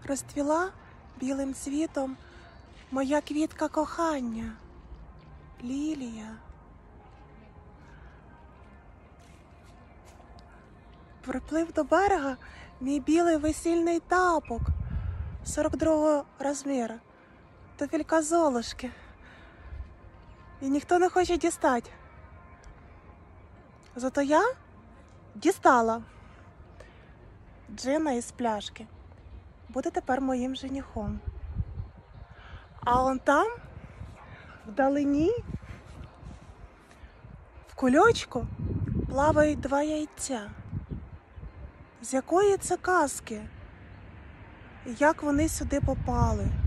Розцвіла білим цвітом моя квітка кохання, лілія. Приплив до берега мій білий весільний тапок 42-го розміру, туфелька Золушки. І ніхто не хоче дістати. Зато я дістала джина із пляшки. Буде тепер моїм женихом. А он там, вдалині, в кульочку плавають 2 яйця. З якої це казки? І як вони сюди попали?